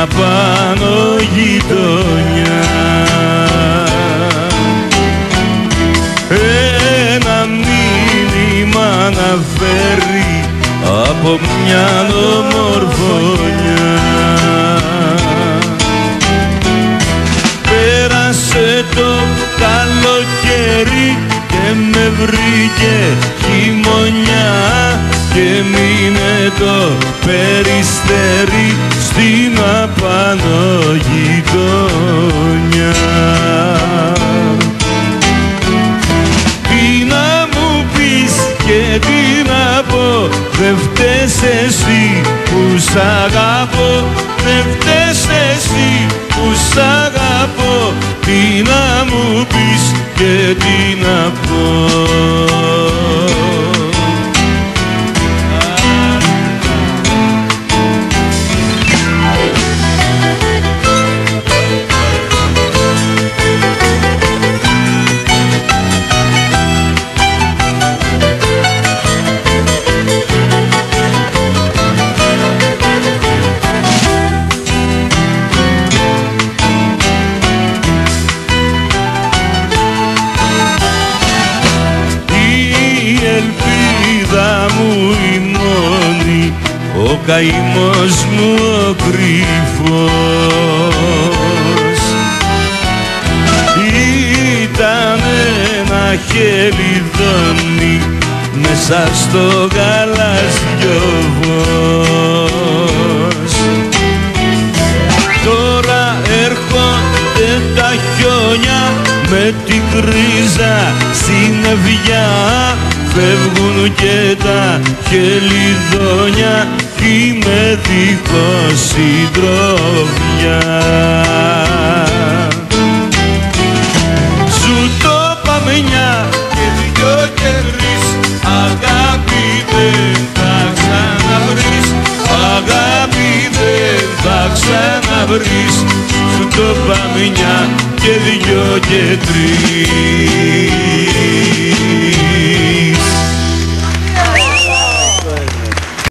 απάνω γειτονιά. Ένα μήνυμα να φέρει από μια ομορφωνιά. Πέρασε το καλοκαίρι και με βρήκε χειμωνιά και μείνε το περιστέρι στην απάνω γειτονιά. Τι να μου πεις και τι να πω, δεν φταίς εσύ που σ' αγαπώ, δεν φταίς εσύ που σ' αγαπώ. Τι να μου πεις και τι να πω. Ο καημός μου ο κρυφός ήταν ένα χελιδόνι μέσα στο γαλάζιο φως. Τώρα έρχονται τα χιόνια με την κρίζα συννεφιά, φεύγουν και τα χελιδόνια κι είμαι δίχως συντροφιά. Σου το πάμε μια και δυο και τρεις, αγάπη δεν θα ξαναβρεις, αγάπη δεν θα ξαναβρεις. Σου το πάμε μια και δυο και τρεις.